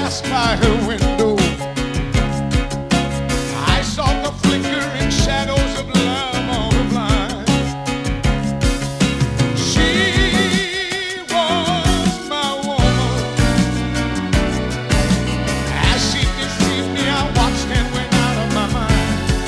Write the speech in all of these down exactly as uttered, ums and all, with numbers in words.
passed by her window, I saw the flickering shadows of love on the blind. She was my woman. As she deceived me, I watched and went out of my mind.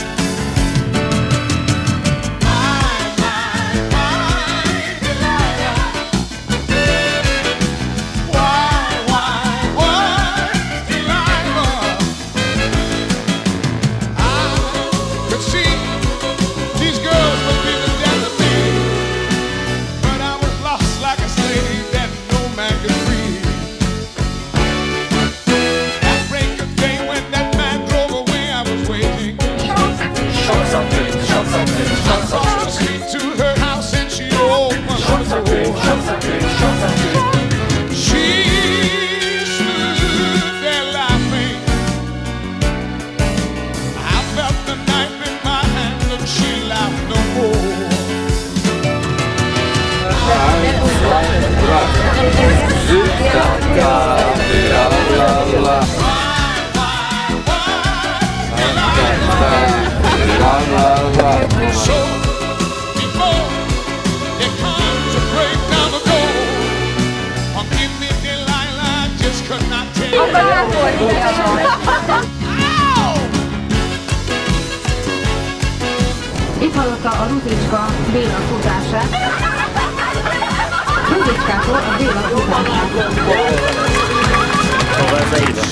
Itt hallotta a Ruzicska Béla futását. Ruzicskától a Béla futását. Szóval ez ide.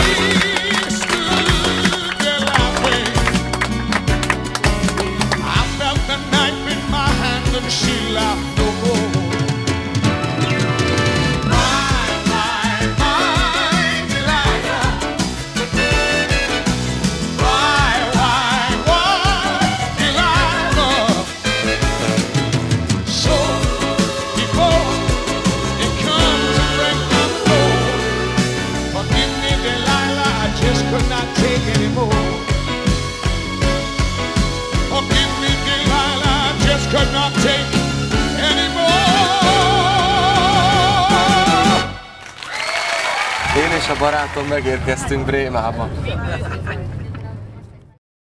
Could not take anymore. Forgive me, Delilah, I just could not take anymore. Én és a barátom megérkeztünk Brémába.